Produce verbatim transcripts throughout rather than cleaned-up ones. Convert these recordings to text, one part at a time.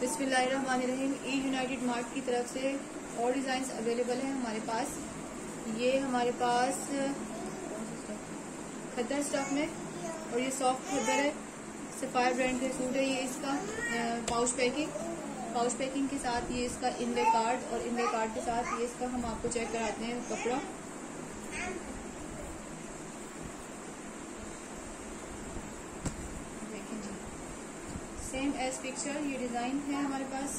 बिस्मिल्लाहिर्रहमानिर्रहीम। ई United mart की तरफ से और डिज़ाइंस अवेलेबल हैं हमारे पास। ये हमारे पास खद्दर स्टफ में, और ये सॉफ्ट खद्दर है, सफायर ब्रांड का सूट है। ये इसका पाउच पैकिंग पाउच पैकिंग के साथ ये इसका इनले कार्ड, और इनले कार्ड के साथ ये इसका हम आपको चेक कराते हैं कपड़ा। देखें जी, सेम एज पिक्चर ये डिजाइन है हमारे पास।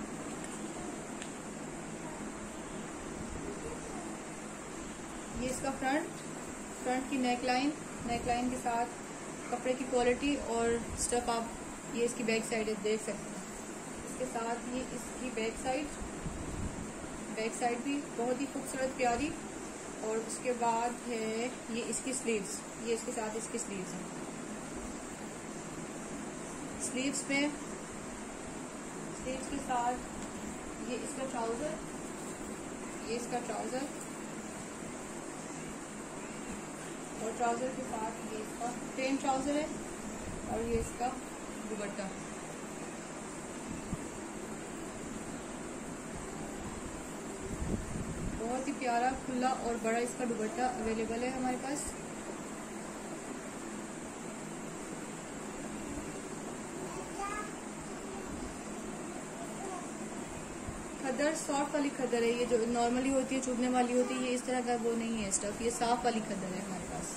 ये इसका फ्रंट फ्रंट की नेक लाइन नेक लाइन के साथ कपड़े की क्वालिटी और स्टफ आप ये इसकी बैक साइड देख सकते हैं। इसके साथ ये इसकी बैक साइड बैक साइड भी बहुत ही खूबसूरत प्यारी। और उसके बाद है ये इसकी स्लीव्स, ये इसके साथ इसकी स्लीव्स हैं। स्लीव्स में स्लीव्स के साथ ये इसका ट्राउजर ये इसका ट्राउजर और ट्राउजर के साथ ये इसका प्लेन ट्राउजर है, और ये इसका दुपट्टा। बहुत ही प्यारा खुला और बड़ा इसका दुपट्टा अवेलेबल है हमारे पास। खद्दर सॉफ्ट वाली खद्दर है, ये जो नॉर्मली होती है चुभने वाली होती है, ये इस तरह का वो नहीं है स्टफ, ये साफ वाली खद्दर है हमारे पास।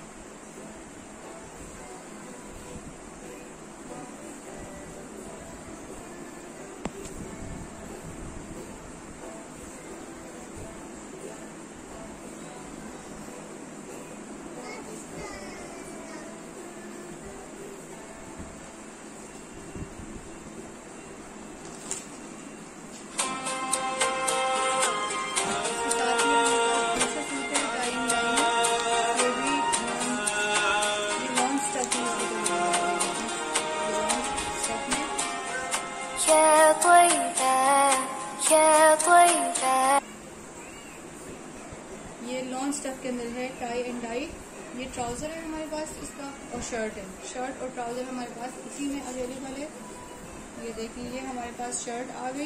ये लॉन्ग स्टफ के अंदर है, टाई एंड डाई। ये ट्राउजर है हमारे पास इसका, और शर्ट है। शर्ट और ट्राउजर हमारे पास इसी में अवेलेबल है। ये देखिए, ये हमारे पास शर्ट आ गई।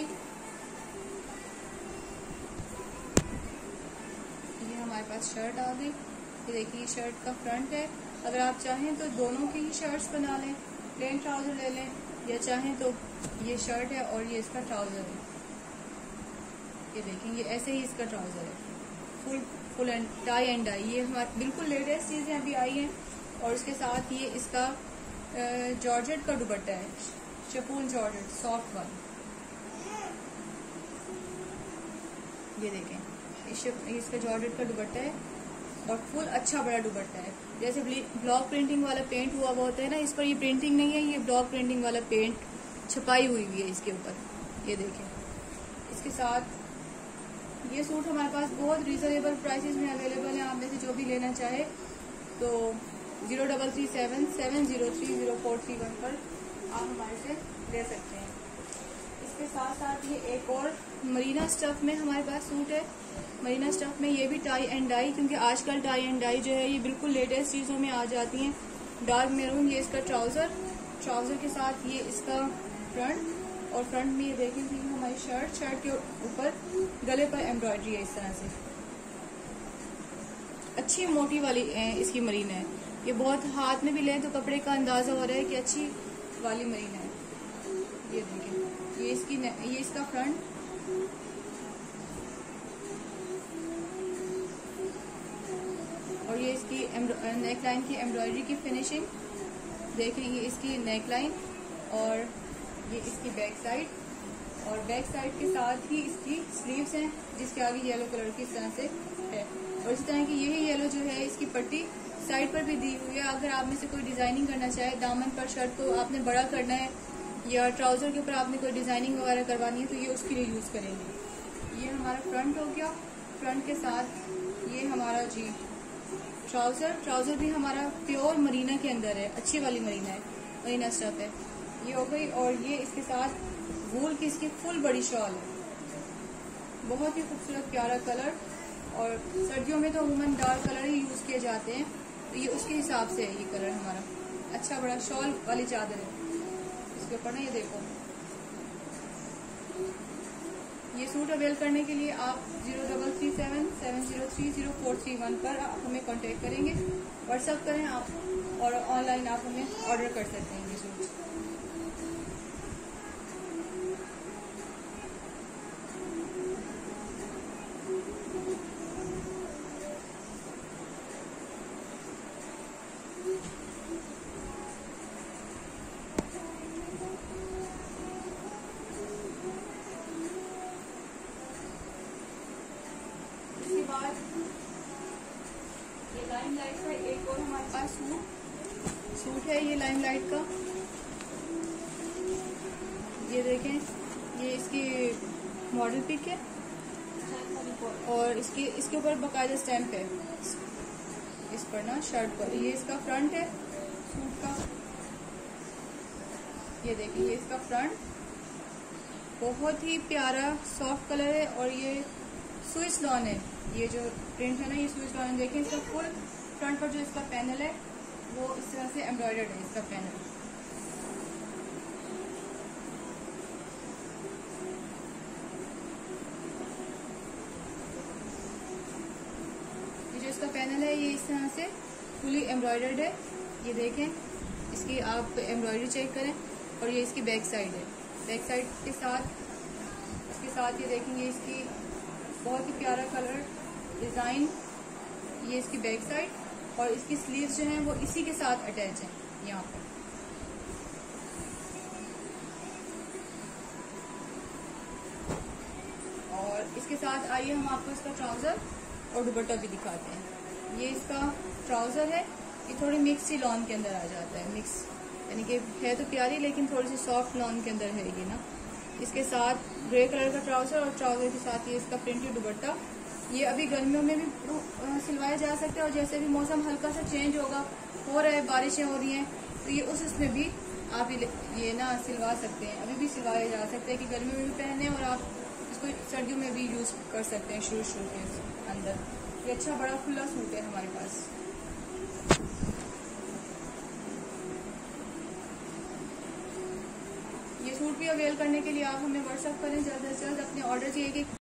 ये हमारे पास शर्ट आ गई। ये देखिए, ये शर्ट का फ्रंट है। अगर आप चाहें तो दोनों की ही शर्ट्स बना लें, प्लेन ट्राउजर ले लें, या चाहें तो ये शर्ट है और ये इसका ट्राउजर है। ये देखिए, ये ऐसे ही इसका ट्राउजर है, full full and tie and dye. ये हमारी बिल्कुल लेटेस्ट चीजें अभी आई हैं। और उसके साथ ये इसका जॉर्जेट का दुपट्टा है, शपूल जॉर्जेट सॉफ्ट वाला। ये देखें, इस इसका जॉर्जेट का दुपट्टा है और फुल अच्छा बड़ा दुपट्टा है। जैसे ब्लॉक प्रिंटिंग वाला पेंट हुआ हुआ होता है ना, इस पर ये प्रिंटिंग नहीं है, ये ब्लॉक प्रिंटिंग वाला पेंट छपाई हुई हुई है इसके ऊपर। ये देखें, इसके साथ ये सूट हमारे पास बहुत रीजनेबल प्राइसेस में अवेलेबल है। आप में से जो भी लेना चाहे तो zero double three seven seven zero three zero four three one पर आप हमारे से ले सकते हैं। इसके साथ साथ ये एक और मरीना स्टफ में हमारे पास सूट है। मरीना स्टफ में ये भी टाई एंड डाई, क्योंकि आजकल टाई एंड डाई जो है ये बिल्कुल लेटेस्ट चीज़ों में आ जाती हैं। डार्क मेरून ये इसका ट्राउजर ट्राउजर के साथ ये इसका फ्रंट, और फ्रंट में ये देखें कि हमारी शर्ट शर्ट के ऊपर गले पर एम्ब्रॉयडरी है इस तरह से। अच्छी मोटी वाली इसकी मरीना है। ये बहुत हाथ में भी लें तो कपड़े का अंदाजा हो रहा है कि अच्छी वाली मरीना है। ये देखें, ये इसकी ये इसका फ्रंट, और ये इसकी नेक लाइन की एम्ब्रॉयडरी की फिनिशिंग देखें। ये इसकी नेक लाइन और ये इसकी बैक साइड, और बैक साइड के साथ ही इसकी स्लीव्स हैं, जिसके आगे येलो कलर की इस तरह से है। और इस तरह की यही येलो जो है इसकी पट्टी साइड पर भी दी हुई है। अगर आप में से कोई डिजाइनिंग करना चाहे, दामन पर शर्ट को आपने बड़ा करना है या ट्राउजर के ऊपर आपने कोई डिजाइनिंग वगैरह करवानी है, तो ये उसके लिए यूज करेंगे। ये हमारा फ्रंट हो गया। फ्रंट के साथ ये हमारा जी ट्राउजर ट्राउजर भी हमारा प्योर मरीना के अंदर है, अच्छी वाली मरीना है, मरीना स्टफ है। ये हो गई। और ये इसके साथ वूल की इसकी फुल बड़ी शॉल है, बहुत ही खूबसूरत प्यारा कलर। और सर्दियों में तो अमूमन डार्क कलर ही यूज किए जाते हैं, तो ये उसके हिसाब से है ये कलर हमारा। अच्छा बड़ा शॉल वाली चादर है इसके ऊपर ना, ये देखो ये सूट अवेल करने के लिए आप zero double three seven seven zero three zero four three one पर आप हमें कांटेक्ट करेंगे, व्हाट्सएप करें आप, और ऑनलाइन आप हमें ऑर्डर कर सकते हैं ये सूट। इसके बाद ये लाइमलाइट का एक और हमारे पास सूट सूट है, ये लाइमलाइट का, ये देखें, ये इसकी मॉडल पिक है और इसकी इसके ऊपर बाकायदा स्टैम्प है इस पर ना, शर्ट पर। ये इसका फ्रंट है सूट का, ये देखिए ये इसका फ्रंट, बहुत ही प्यारा सॉफ्ट कलर है और ये स्विच लॉन है। ये जो प्रिंट है ना, ये स्विच लॉन है। देखिए इसका फुल फ्रंट पर जो इसका पैनल है वो इस तरह से एम्ब्रॉयडर्ड है इसका पैनल। ये जो इसका पैनल है ये इस तरह से फुली एम्ब्रॉयडर्ड है। ये देखें, इसकी आप एम्ब्रॉयडरी चेक करें। और ये इसकी बैक साइड है, बैक साइड के साथ इसके साथ ये देखेंगे इसकी बहुत ही प्यारा कलर डिजाइन, ये इसकी बैक साइड और इसकी स्लीव्स जो हैं वो इसी के साथ अटैच हैं यहाँ पर। और इसके साथ आइए हम आपको इसका ट्राउजर और दुपट्टा भी दिखाते हैं। ये इसका ट्राउजर है, ये थोड़ी मिक्स ही लॉन के अंदर आ जाता है, मिक्स यानी कि है तो प्यारी लेकिन थोड़ी सी सॉफ्ट लॉन के अंदर है ये ना। इसके साथ ग्रे कलर का ट्राउजर और ट्राउजर के साथ ये इसका प्रिंटेड दुपट्टा। ये अभी गर्मियों में भी सिलवाया जा सकता है और जैसे भी मौसम हल्का सा चेंज होगा, हो रहा है, बारिशें हो रही हैं, तो ये उस उसमें भी आप ये ना सिलवा सकते हैं, अभी भी सिलवाया जा सकता है कि गर्मियों में भी पहने और आप इसको सर्दियों में भी यूज कर सकते हैं शुरू शुरू के अंदर। ये अच्छा बड़ा खुला सूट है हमारे पास। ये सूट भी अवेल करने के लिए आप हमें व्हाट्सएप करें जल्द से जल्द अपने ऑर्डर चाहिए कि